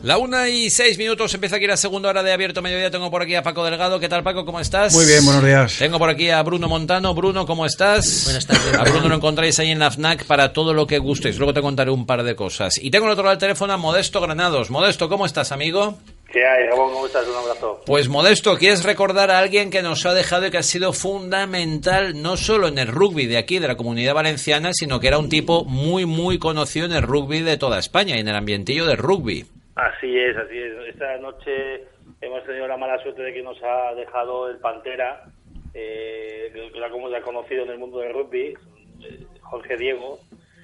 La 1:06, empieza aquí la segunda hora de Abierto Mediodía. Tengo por aquí a Paco Delgado. ¿Qué tal, Paco? ¿Cómo estás? Muy bien, buenos días. Tengo por aquí a Bruno Montano. Bruno, ¿cómo estás? Buenas tardes. A Bruno lo encontráis ahí en la FNAC para todo lo que gustéis. Luego te contaré un par de cosas. Y tengo al otro lado del teléfono a Modesto Granados. Modesto, ¿cómo estás, amigo? ¿Qué hay, Gabón? ¿Cómo estás? Un abrazo. Pues Modesto, ¿quieres recordar a alguien que nos ha dejado y que ha sido fundamental no solo en el rugby de aquí, de la Comunidad Valenciana, sino que era un tipo muy, muy conocido en el rugby de toda España y en el ambientillo del rugby? Así es, así es. Esta noche hemos tenido la mala suerte de que nos ha dejado el Pantera, que era como se ha conocido en el mundo del rugby, Jorge Diego,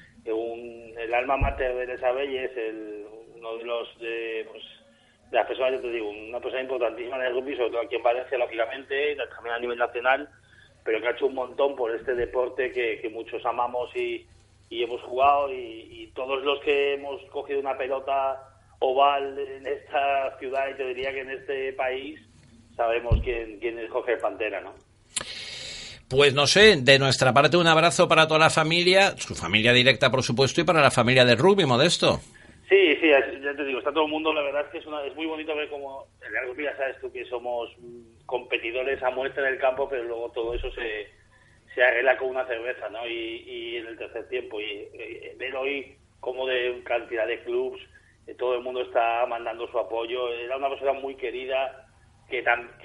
el alma mater de Lesabelles, uno de los de las personas, yo te digo, una persona importantísima en el rugby, sobre todo aquí en Valencia, lógicamente, también a nivel nacional, pero que ha hecho un montón por este deporte que muchos amamos y hemos jugado, y todos los que hemos cogido una pelota oval en esta ciudad, y te diría que en este país, sabemos quién es Jorge Pantera, ¿no? Pues no sé, de nuestra parte un abrazo para toda la familia, su familia directa por supuesto, y para la familia del rugby, Modesto. Sí, ya te digo, está todo el mundo, la verdad es que es muy bonito ver cómo en el rugby, ya sabes tú que somos competidores a muerte en el campo, pero luego todo eso se arregla con una cerveza, ¿no? Y en el tercer tiempo, y ver hoy como de cantidad de clubs, todo el mundo está mandando su apoyo. Era una persona muy querida, que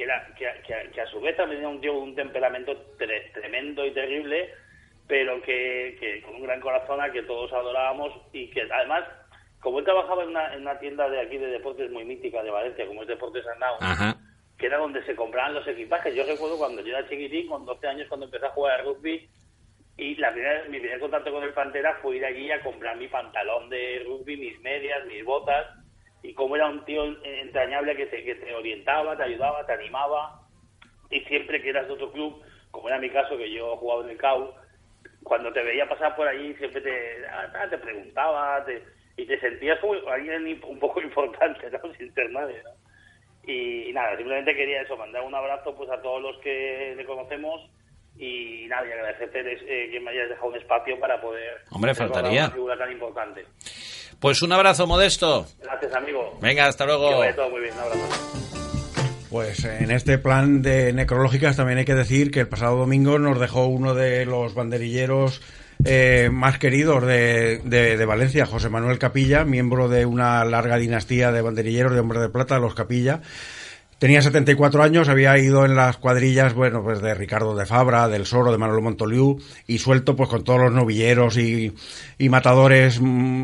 a su vez también tenía un temperamento tremendo y terrible, pero que con un gran corazón al que todos adorábamos, y que además, como él trabajaba en una tienda de aquí de deportes muy mítica de Valencia, como es Deportes Arnau, que era donde se compraban los equipajes. Yo recuerdo cuando yo era chiquitín, con 12 años, cuando empecé a jugar al rugby, y mi primer contacto con el Pantera fue ir allí a comprar mi pantalón de rugby, mis medias, mis botas, y como era un tío entrañable que te orientaba, te ayudaba, te animaba, y siempre que eras de otro club, como era mi caso, que yo jugaba en el CAU, cuando te veía pasar por allí siempre te preguntaba, y te sentías como alguien un poco importante, ¿no? Sin ser nadie, ¿no? Y nada, simplemente quería eso, mandar un abrazo pues a todos los que le conocemos. Y nada, y agradecerte que me hayas dejado un espacio para poder... Hombre, faltaría. Una figura tan importante. Pues un abrazo, Modesto. Gracias, amigo. Venga, hasta luego. Que vaya todo muy bien, un abrazo. Pues en este plan de necrológicas también hay que decir que el pasado domingo nos dejó uno de los banderilleros más queridos de Valencia, José Manuel Capilla, miembro de una larga dinastía de banderilleros de Hombres de Plata, los Capilla. Tenía 74 años, había ido en las cuadrillas, bueno, pues de Ricardo de Fabra, del Soro, de Manolo Montoliu, y suelto pues con todos los novilleros y matadores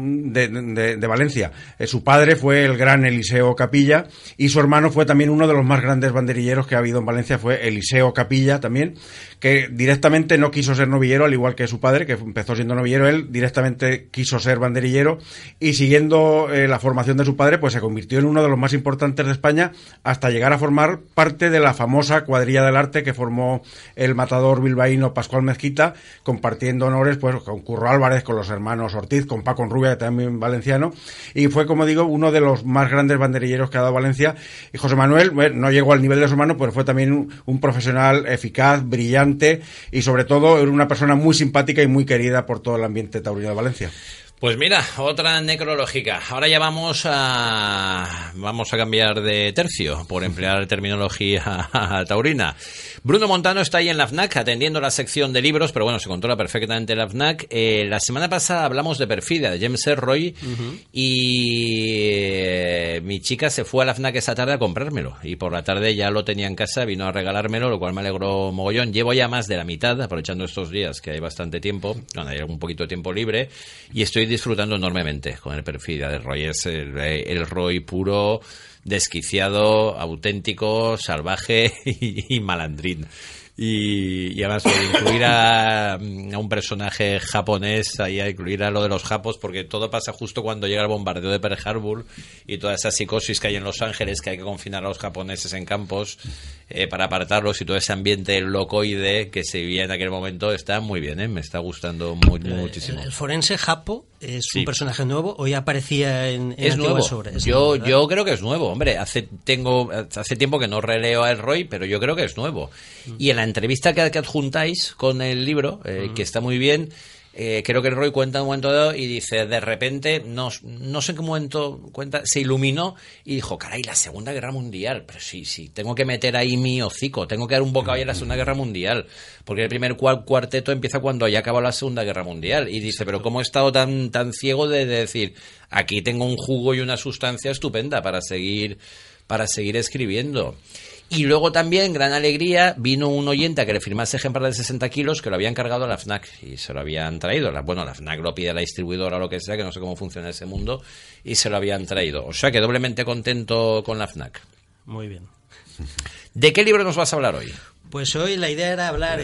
de Valencia. Su padre fue el gran Eliseo Capilla, y su hermano fue también uno de los más grandes banderilleros que ha habido en Valencia, fue Eliseo Capilla también, que directamente no quiso ser novillero, al igual que su padre, que empezó siendo novillero. Él directamente quiso ser banderillero, y siguiendo la formación de su padre, pues se convirtió en uno de los más importantes de España, hasta llegar a formar parte de la famosa cuadrilla del arte que formó el matador bilbaíno Pascual Mezquita, compartiendo honores pues con Curro Álvarez, con los hermanos Ortiz, con Paco Enrubia, también valenciano, y fue, como digo, uno de los más grandes banderilleros que ha dado Valencia. Y José Manuel, bueno, no llegó al nivel de su hermano, pero fue también un profesional eficaz, brillante, y sobre todo era una persona muy simpática y muy querida por todo el ambiente taurino de Valencia. Pues mira, otra necrológica. Ahora ya vamos a cambiar de tercio, por emplear terminología taurina. Bruno Montano está ahí en la FNAC atendiendo la sección de libros, pero bueno, se controla perfectamente la FNAC. La semana pasada hablamos de Perfidia, de James Ellroy, y mi chica se fue a la FNAC esa tarde a comprármelo, y por la tarde ya lo tenía en casa, vino a regalármelo, lo cual me alegró mogollón. Llevo ya más de la mitad, aprovechando estos días que hay bastante tiempo, bueno, hay un poquito de tiempo libre, y estoy disfrutando enormemente con el Perfidia de Roy. Es el Roy puro, desquiciado, auténtico, salvaje y malandrín. Y además incluir a un personaje japonés, ahí a incluir a lo de los japos, porque todo pasa justo cuando llega el bombardeo de Pearl Harbor y toda esa psicosis que hay en Los Ángeles, que hay que confinar a los japoneses en campos para apartarlos, y todo ese ambiente locoide que se vivía en aquel momento. Está muy bien, me está gustando muchísimo. El forense japo es un personaje nuevo, hoy aparecía en es nuevo. Sobres. Yo creo que es nuevo, hombre. Hace tiempo que no releo a Ellroy, pero yo creo que es nuevo. Y en la entrevista que adjuntáis con el libro, que está muy bien, creo que el Roy cuenta un momento dado y dice, de repente, no sé en qué momento cuenta, se iluminó y dijo, caray, la Segunda Guerra Mundial, pero sí, tengo que meter ahí mi hocico, tengo que dar un bocado a la Segunda Guerra Mundial, porque el primer cuarteto empieza cuando ya acabó la Segunda Guerra Mundial, y dice, pero cómo he estado tan ciego de decir, aquí tengo un jugo y una sustancia estupenda para seguir escribiendo. Y luego también, gran alegría, vino un oyente a que le firmase ejemplar de 60 kilos que lo habían cargado a la FNAC y se lo habían traído. La FNAC lo pide a la distribuidora o lo que sea, que no sé cómo funciona ese mundo, y se lo habían traído. O sea que doblemente contento con la FNAC. Muy bien. ¿De qué libro nos vas a hablar hoy? Pues hoy la idea era hablar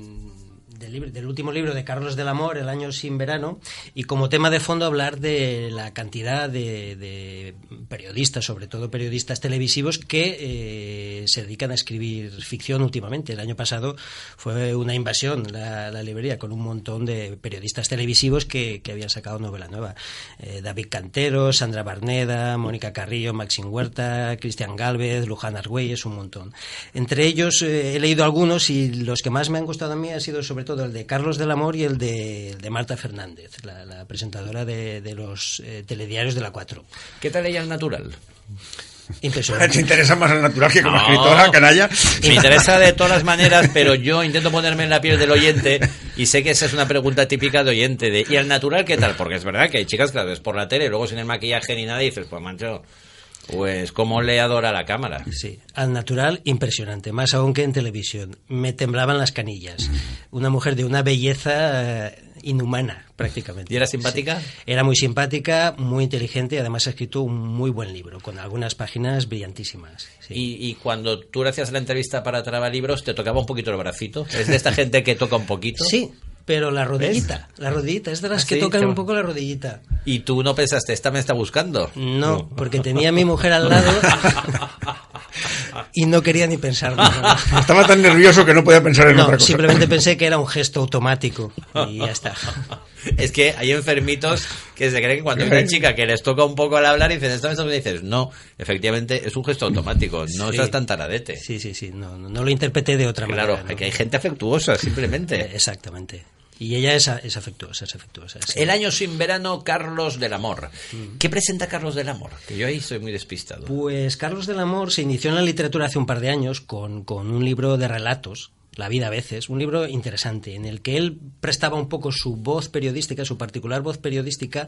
del último libro de Carlos del Amor, El año sin verano, y como tema de fondo hablar de la cantidad de periodistas, sobre todo periodistas televisivos, que se dedican a escribir ficción últimamente. El año pasado fue una invasión la librería, con un montón de periodistas televisivos que habían sacado novela nueva. David Cantero, Sandra Barneda, Mónica Carrillo, Maxim Huerta, Cristian Gálvez, Luján Argüelles, un montón. Entre ellos he leído algunos, y los que más me han gustado a mí ha sido sobre todo el de Carlos del Amor y el de Marta Fernández, la presentadora de los telediarios de la 4. ¿Qué tal ella al natural? Impresionante. ¿Te interesa más el natural que como escritora, canalla? Me interesa de todas las maneras, pero yo intento ponerme en la piel del oyente, y sé que esa es una pregunta típica de oyente. ¿Y al natural qué tal? Porque es verdad que hay chicas que las ves por la tele, luego sin el maquillaje ni nada, y dices, pues mancho, pues cómo le adora la cámara. Sí, al natural impresionante, más aún que en televisión. Me temblaban las canillas. Una mujer de una belleza inhumana, prácticamente. ¿Y era simpática? Sí. Era muy simpática, muy inteligente, y además ha escrito un muy buen libro, con algunas páginas brillantísimas. Sí. Y cuando tú le hacías la entrevista para Trabalibros, ¿te tocaba un poquito el bracito? ¿Es de esta gente que toca un poquito? Sí, pero la rodillita, es de las que tocan un poco la rodillita. ¿Y tú no pensaste, esta me está buscando? No, porque tenía a mi mujer al lado y no quería ni pensarlo. Estaba tan nervioso que no podía pensar en otra cosa. Simplemente pensé que era un gesto automático y ya está. Es que hay enfermitos que se creen que cuando hay una chica que les toca un poco al hablar y dicen, esta vez me dices, no, efectivamente es un gesto automático, no estás tan taradete. Sí, no lo interpreté de otra manera. Claro, que hay gente afectuosa, simplemente. Exactamente. Y ella es afectuosa. Sí. El año sin verano, Carlos del Amor. ¿Qué presenta Carlos del Amor? Que yo ahí soy muy despistado. Pues Carlos del Amor se inició en la literatura hace un par de años con un libro de relatos, La vida a veces, un libro interesante en el que él prestaba un poco su voz periodística, su particular voz periodística,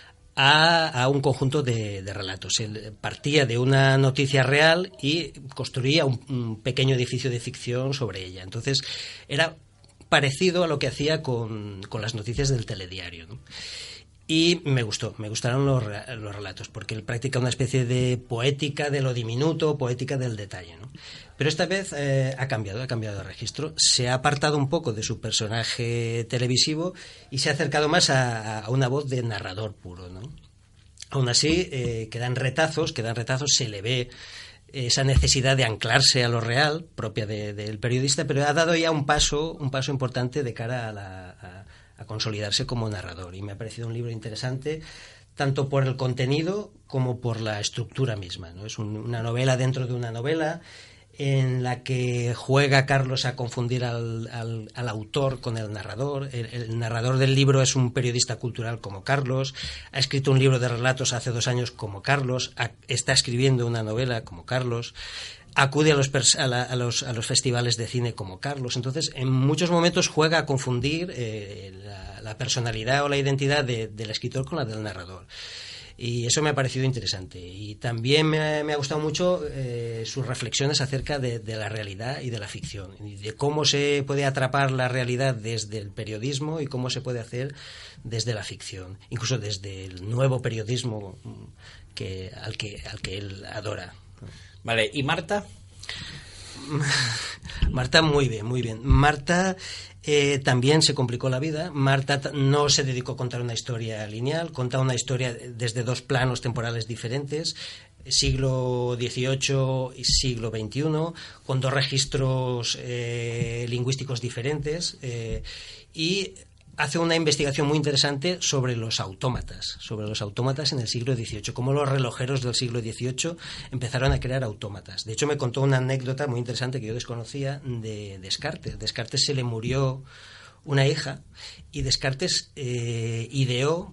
a un conjunto de relatos. Él partía de una noticia real y construía un pequeño edificio de ficción sobre ella. Entonces era parecido a lo que hacía con las noticias del telediario, ¿no? Y me gustaron los relatos, porque él practica una especie de poética de lo diminuto, poética del detalle, ¿no? Pero esta vez ha cambiado de registro, se ha apartado un poco de su personaje televisivo y se ha acercado más a una voz de narrador puro, ¿no? Aún así, quedan retazos, se le ve esa necesidad de anclarse a lo real, propia del periodista, pero ha dado ya un paso importante de cara a consolidarse como narrador. Y me ha parecido un libro interesante, tanto por el contenido como por la estructura misma, ¿no? Es una novela dentro de una novela, en la que juega Carlos a confundir al autor con el narrador. El narrador del libro es un periodista cultural como Carlos, ha escrito un libro de relatos hace 2 años como Carlos, está escribiendo una novela como Carlos, acude a los festivales de cine como Carlos. Entonces, en muchos momentos juega a confundir la personalidad o la identidad del escritor con la del narrador. Y eso me ha parecido interesante. Y también me ha gustado mucho sus reflexiones acerca de la realidad y de la ficción, y de cómo se puede atrapar la realidad desde el periodismo y cómo se puede hacer desde la ficción, incluso desde el nuevo periodismo al que él adora. Vale, ¿y Marta? Marta, muy bien. Marta también se complicó la vida. Marta no se dedicó a contar una historia lineal, contaba una historia desde 2 planos temporales diferentes, siglo XVIII y siglo XXI, con 2 registros lingüísticos diferentes, y hace una investigación muy interesante sobre los autómatas en el siglo XVIII, cómo los relojeros del siglo XVIII empezaron a crear autómatas. De hecho, me contó una anécdota muy interesante que yo desconocía de Descartes. Descartes se le murió una hija, y Descartes ideó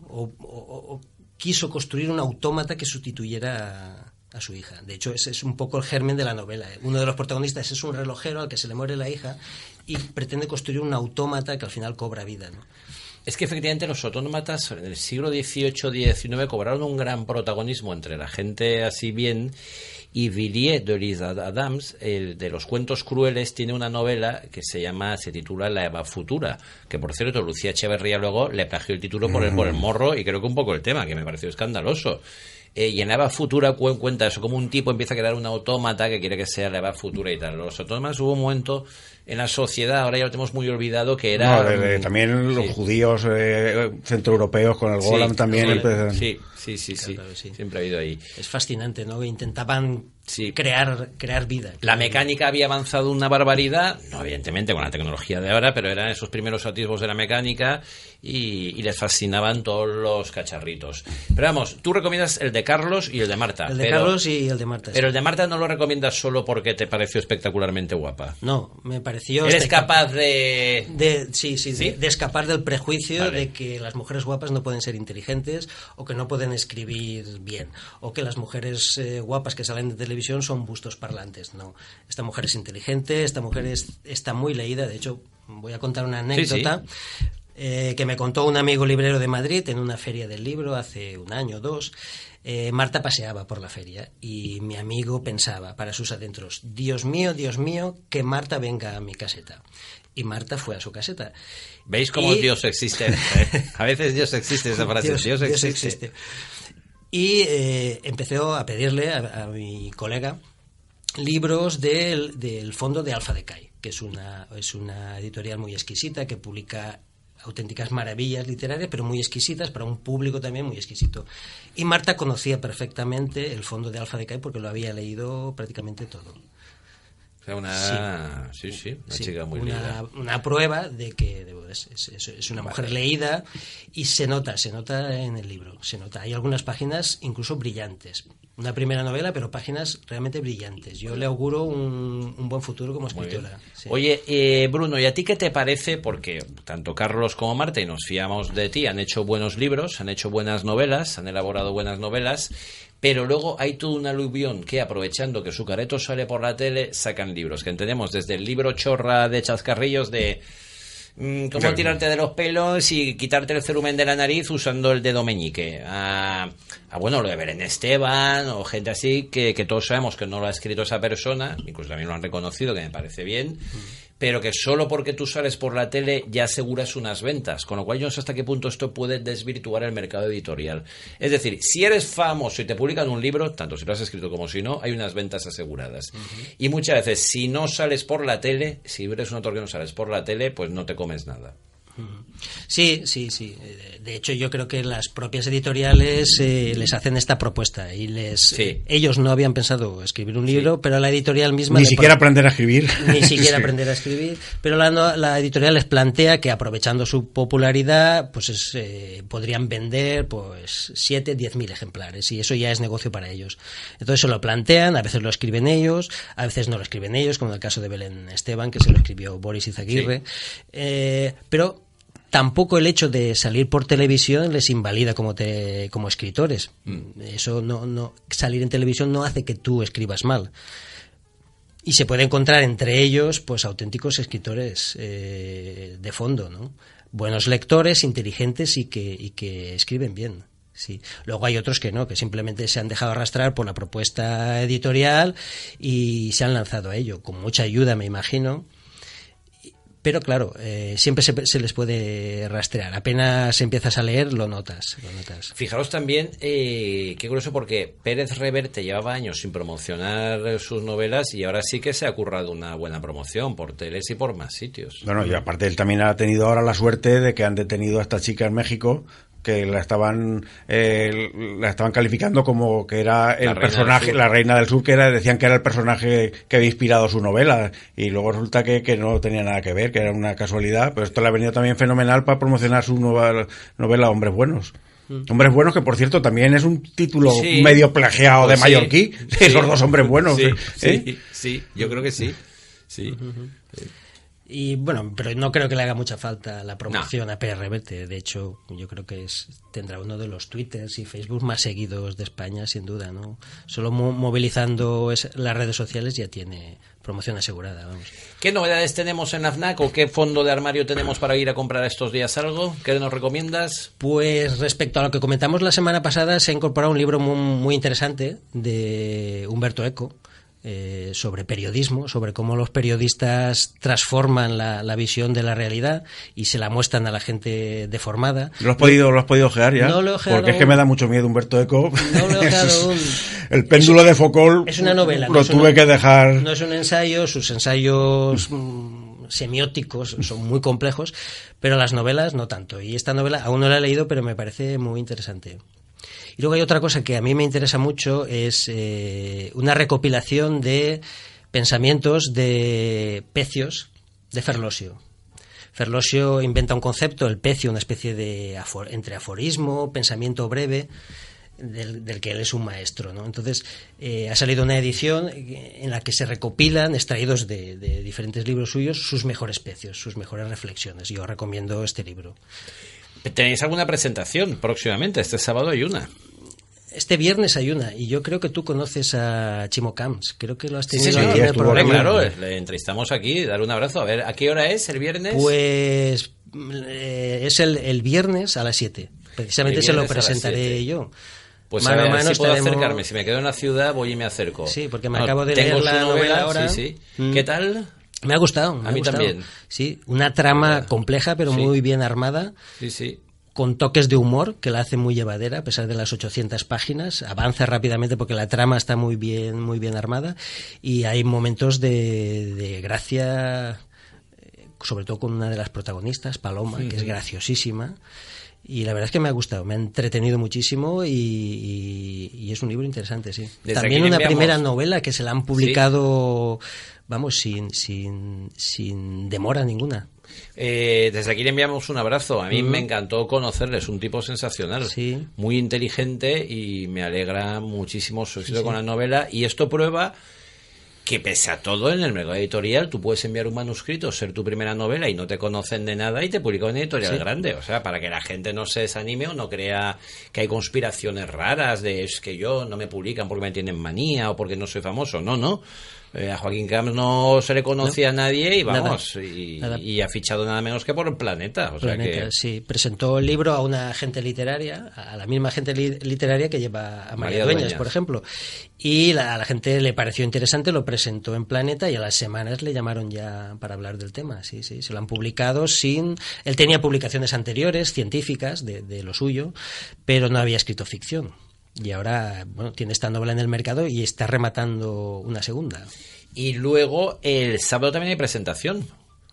o quiso construir un autómata que sustituyera a su hija. De hecho, ese es un poco el germen de la novela. Uno de los protagonistas es un relojero al que se le muere la hija y pretende construir un autómata que al final cobra vida, ¿no? Es que efectivamente los autómatas en el siglo XVIII-XIX cobraron un gran protagonismo entre la gente así bien, y Villiers de L'Isle Adams, el de los cuentos crueles, tiene una novela que se titula La Eva Futura, que por cierto Lucía Echeverría luego le plagió el título por el morro, y creo que un poco el tema, que me pareció escandaloso. Y en la Eva Futura cuenta eso, como un tipo empieza a crear un autómata que quiere que sea la Eva Futura y tal. Los autómatas hubo un momento en la sociedad, ahora ya lo tenemos muy olvidado, que era... también los judíos centroeuropeos con el Golem también empezaron. Sí. Claro, sí. Siempre ha habido ahí. Es fascinante, ¿no? Intentaban crear vida. La mecánica había avanzado una barbaridad, no evidentemente con la tecnología de ahora, pero eran esos primeros atisbos de la mecánica y les fascinaban todos los cacharritos. Pero vamos, tú recomiendas el de Carlos y el de Marta. El de Carlos y el de Marta. Pero el de Marta no lo recomiendas solo porque te pareció espectacularmente guapa. No, me pareció... ¿Eres capaz de escapar del prejuicio de que las mujeres guapas no pueden ser inteligentes o que no pueden escribir bien, o que las mujeres guapas que salen de televisión son bustos parlantes? No, esta mujer es inteligente, esta mujer está muy leída. De hecho, voy a contar una anécdota que me contó un amigo librero de Madrid en una feria del libro hace un año o dos. Marta paseaba por la feria y mi amigo pensaba para sus adentros: Dios mío, que Marta venga a mi caseta. Y Marta fue a su caseta. ¿Veis cómo Dios existe? A veces Dios existe, esa frase. Dios existe. Y empezó a pedirle a mi colega libros del fondo de Alfa Decay, que es una editorial muy exquisita que publica auténticas maravillas literarias, pero muy exquisitas, para un público también muy exquisito. Y Marta conocía perfectamente el fondo de Alfa Decay porque lo había leído prácticamente todo. O sea, una chica muy leída. Una prueba de que es una mujer leída, y se nota en el libro. Se nota. Hay algunas páginas incluso brillantes. Una primera novela, pero páginas realmente brillantes. Yo le auguro un buen futuro como escritora. Sí. Oye, Bruno, ¿y a ti qué te parece? Porque tanto Carlos como Marta, y nos fiamos de ti, han hecho buenos libros, han hecho buenas novelas, han elaborado buenas novelas, pero luego hay todo un aluvión que, aprovechando que su careto sale por la tele, sacan libros, que entendemos desde el libro chorra de chascarrillos de cómo tirarte de los pelos y quitarte el cerumen de la nariz usando el dedo meñique, bueno, lo de Belén Esteban o gente así que todos sabemos que no lo ha escrito esa persona, incluso también lo han reconocido, que me parece bien, pero que solo porque tú sales por la tele ya aseguras unas ventas, con lo cual yo no sé hasta qué punto esto puede desvirtuar el mercado editorial. Es decir, si eres famoso y te publican un libro, tanto si lo has escrito como si no, hay unas ventas aseguradas. Y muchas veces, si no sales por la tele, si eres un autor que no sales por la tele, pues no te comes nada. Sí. De hecho, yo creo que las propias editoriales les hacen esta propuesta y ellos no habían pensado escribir un libro, pero la editorial misma... Ni siquiera aprender a escribir. Ni siquiera aprender a escribir, pero la editorial les plantea que, aprovechando su popularidad, pues podrían vender 7-10.000 ejemplares, y eso ya es negocio para ellos. Entonces se lo plantean, a veces lo escriben ellos, a veces no lo escriben ellos, como en el caso de Belén Esteban, que se lo escribió Boris Izaguirre, pero tampoco el hecho de salir por televisión les invalida como escritores. Eso no salir en televisión no hace que tú escribas mal. Y se puede encontrar entre ellos pues auténticos escritores de fondo, ¿no? Buenos lectores, inteligentes y que escriben bien. Sí. Luego hay otros que no, que simplemente se han dejado arrastrar por la propuesta editorial y se han lanzado a ello, con mucha ayuda, me imagino. Pero claro, siempre se les puede rastrear. Apenas empiezas a leer, lo notas. Fijaros también, qué curioso, porque Pérez Reverte llevaba años sin promocionar sus novelas y ahora sí que se ha currado una buena promoción por teles y por más sitios. Bueno, y aparte él también ha tenido ahora la suerte de que han detenido a esta chica en México, que la estaban calificando como que era el personaje, la Reina del Sur, decían que era el personaje que había inspirado su novela, y luego resulta que no tenía nada que ver, que era una casualidad, pero esto le ha venido también fenomenal para promocionar su nueva novela Hombres Buenos. Hombres Buenos, que por cierto también es un título medio plagiado de Mallorquí, esos dos hombres buenos. Sí, yo creo que sí. Y bueno, pero no creo que le haga mucha falta la promoción a PR Reverte. De hecho, yo creo que tendrá uno de los Twitters y Facebook más seguidos de España, sin duda, ¿no? Solo movilizando las redes sociales ya tiene promoción asegurada, vamos. ¿Qué novedades tenemos en la FNAC o qué fondo de armario tenemos para ir a comprar estos días algo? ¿Qué nos recomiendas? Pues respecto a lo que comentamos la semana pasada, se ha incorporado un libro muy interesante de Umberto Eco, sobre periodismo, sobre cómo los periodistas transforman la visión de la realidad y se la muestran a la gente deformada. ¿Lo has podido ojear ya? No lo he ojeado. Porque es que me da mucho miedo Humberto Eco. No lo he ojeado. El péndulo de Foucault. Es una novela. Lo tuve que dejar. No es un ensayo, sus ensayos semióticos son muy complejos, pero las novelas no tanto. Y esta novela aún no la he leído, pero me parece muy interesante. Y luego hay otra cosa que a mí me interesa mucho, es una recopilación de pensamientos de pecios de Ferlosio. Ferlosio inventa un concepto, el pecio, una especie de entre aforismo, pensamiento breve, del que él es un maestro, ¿no? Entonces, ha salido una edición en la que se recopilan, extraídos de diferentes libros suyos, sus mejores pecios, sus mejores reflexiones. Yo recomiendo este libro. ¿Tenéis alguna presentación próximamente? Este sábado hay una. Este viernes hay una, y yo creo que tú conoces a Chimo Camps. Creo que lo has tenido Sí, aquí en el programa. Claro, le entrevistamos aquí, dar un abrazo. A ver, ¿a qué hora es el viernes? Pues es el viernes a las 7. Precisamente se lo presentaré yo. Pues mano a ver, a mano si puedo estaremos... acercarme. Si me quedo en la ciudad, voy y me acerco. Sí, porque me acabo de leer tengo la su novela ahora. Sí. ¿Qué tal? Me ha gustado. A mí también. Sí, una trama compleja, pero muy bien armada. Sí. Con toques de humor que la hace muy llevadera a pesar de las 800 páginas. Avanza rápidamente porque la trama está muy bien armada y hay momentos de gracia, sobre todo con una de las protagonistas, Paloma, que es graciosísima. Y la verdad es que me ha gustado, me ha entretenido muchísimo y es un libro interesante, sí. Desde También una primera novela que se la han publicado, vamos, sin demora ninguna. Desde aquí le enviamos un abrazo. A mí me encantó conocerle, es un tipo sensacional, muy inteligente y me alegra muchísimo su éxito con la novela. Y esto prueba que pese a todo en el mercado editorial tú puedes enviar un manuscrito, ser tu primera novela y no te conocen de nada y te publican en editorial grande. O sea, para que la gente no se desanime o no crea que hay conspiraciones raras de es que yo no me publican porque me tienen manía o porque no soy famoso. No. A Joaquín Camps no se le conocía a nadie y vamos, nada. Y ha fichado nada menos que por el Planeta. Sí, presentó el libro a una agente literaria, a la misma agente literaria que lleva a María Dueñas, por ejemplo. Y a la gente le pareció interesante, lo presentó en Planeta y a las semanas le llamaron ya para hablar del tema. Sí, se lo han publicado sin... Él tenía publicaciones anteriores, científicas, de lo suyo, pero no había escrito ficción. Y ahora, tiene esta novela en el mercado y está rematando una segunda. Y luego, el sábado también hay presentación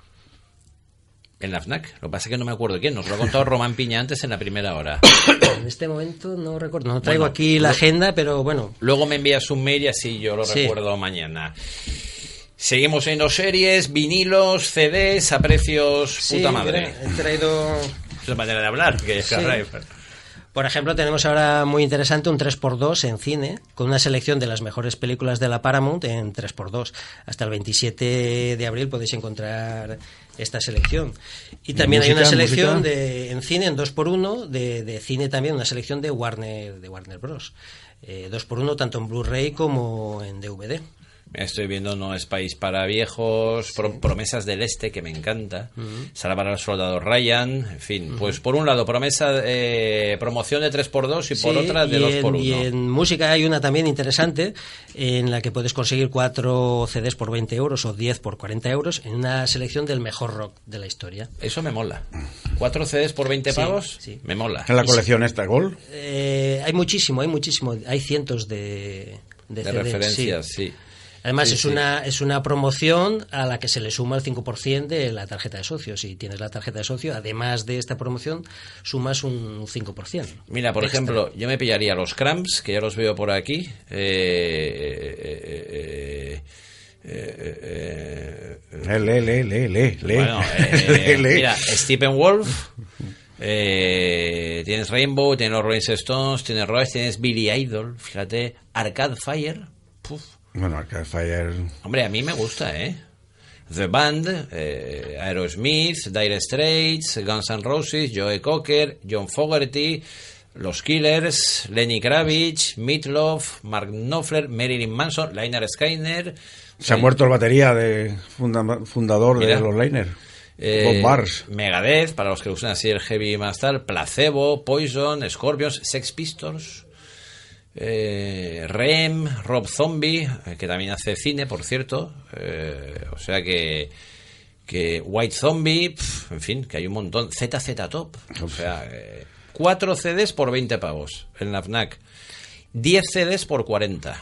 en la FNAC. Lo que pasa es que no me acuerdo quién. Nos lo ha contado Román Piña antes en la primera hora. En este momento no recuerdo. No traigo aquí la agenda, pero bueno. Luego me envías un mail y así yo lo recuerdo mañana. Seguimos viendo series, vinilos, CDs a precios puta madre. Mira, he traído... Es la manera de hablar, que es Por ejemplo, tenemos ahora muy interesante un 3x2 en cine, con una selección de las mejores películas de la Paramount en 3x2. Hasta el 27 de abril podéis encontrar esta selección. Y también hay una selección en cine en 2x1, de cine también, una selección de Warner Bros. 2x1 tanto en Blu-ray como en DVD. Estoy viendo No es país para viejos, Promesas del Este, que me encanta, Salvar al soldado Ryan, en fin, pues por un lado promoción de 3x2 y por otra de 2x1. Y en música hay una también interesante en la que puedes conseguir 4 CDs por 20 euros o 10 por 40 euros en una selección del mejor rock de la historia. Eso me mola. 4 CDs por 20 pavos, me mola. ¿En la colección esta Gol? Hay muchísimo, hay cientos de CDs, referencias, sí. Además, es una promoción a la que se le suma el 5% de la tarjeta de socio. Si tienes la tarjeta de socio, además de esta promoción, sumas un 5%. Mira, por ejemplo, yo me pillaría los Cramps, que ya los veo por aquí. Bueno, mira, Steppenwolf. Tienes Rainbow, tienes los Rolling Stones, tienes Royce, tienes Billy Idol. Fíjate, Arcade Fire. Bueno, Arcade Fire... Hombre, a mí me gusta, The Band, Aerosmith, Dire Straits, Guns N' Roses, Joe Cocker, John Fogerty, Los Killers, Lenny Kravitz, Meatloaf, Mark Knopfler, Marilyn Manson, Lynyrd Skynyrd. Se ha muerto el batería fundador Mira. de los Lynyrd. Bob Bars. Megadeth, para los que usan así el heavy más tal, Placebo, Poison, Scorpions, Sex Pistols, Rem, Rob Zombie, que también hace cine, por cierto, o sea que White Zombie, en fin, que hay un montón, ZZ Top, o sea, 4 CDs por 20 pavos en la FNAC, 10 CDs por 40.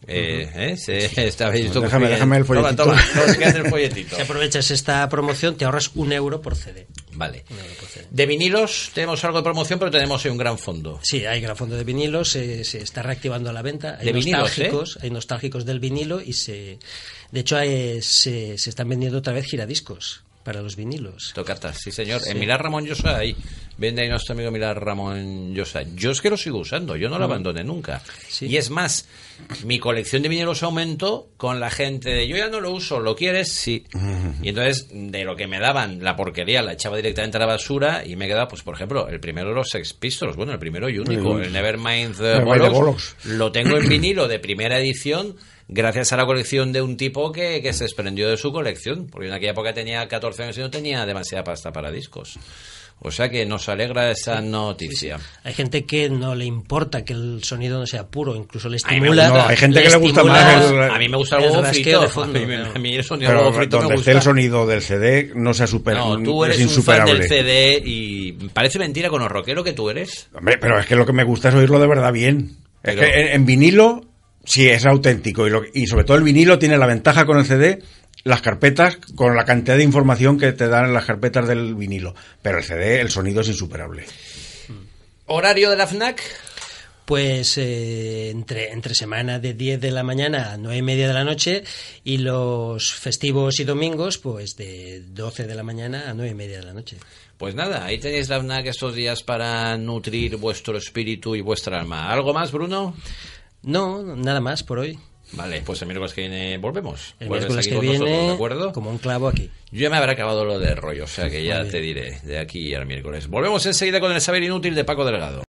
Déjame el folletito. Toma, que hace el folletito. Si aprovechas esta promoción, te ahorras €1 por CD. Vale. €1 por CD. De vinilos tenemos algo de promoción, pero tenemos hoy un gran fondo. Sí, hay gran fondo de vinilos, se está reactivando la venta. Hay De vinilos, hay nostálgicos del vinilo y de hecho se están vendiendo otra vez giradiscos para los vinilos. Tocatas, sí señor. Sí. En Milar Ramón Llosa ahí vende ahí nuestro amigo Milar Ramón Llosa. Yo es que lo sigo usando, yo no lo abandoné nunca. Sí. Y es más, mi colección de vinilos aumentó con la gente de yo ya no lo uso, ¿lo quieres? Sí. Y entonces de lo que me daban la porquería la echaba directamente a la basura y me quedaba, pues por ejemplo, el primero de los Sex Pistols, bueno, el primero y único, el Nevermind the Bollocks, lo tengo en vinilo de primera edición gracias a la colección de un tipo que se desprendió de su colección, porque en aquella época tenía 14 años y no tenía demasiada pasta para discos. O sea que nos alegra esa noticia. Hay gente que no le importa que el sonido no sea puro, incluso le A mí me estimula. gusta. hay gente le que le gusta estimula más A mí me gusta el el huevo rasqueo frito. de fondo, A mí el sonido del Pero huevo frito me donde gusta. esté el sonido del CD no se supera. No, tú eres es un fan insuperable. del CD y parece mentira con lo rockero que tú eres. Hombre, pero es que lo que me gusta es oírlo de verdad bien. Pero- Es que en vinilo sí es auténtico y sobre todo el vinilo tiene la ventaja con el CD, las carpetas, con la cantidad de información que te dan las carpetas del vinilo. Pero el CD, el sonido es insuperable. ¿Horario de la FNAC? Pues entre semana de 10 de la mañana a 9:30 de la noche y los festivos y domingos pues de 12 de la mañana a 9:30 de la noche. Pues nada, ahí tenéis la FNAC estos días para nutrir vuestro espíritu y vuestra alma. ¿Algo más, Bruno? No, nada más por hoy. Vale, pues el miércoles que viene volvemos. El Vuelves miércoles aquí que con nosotros, viene, ¿de acuerdo? como un clavo aquí. Yo ya me habrá acabado lo de rollo, o sea que ya Muy te bien. diré de aquí al miércoles. Volvemos enseguida con el saber inútil de Paco Delgado.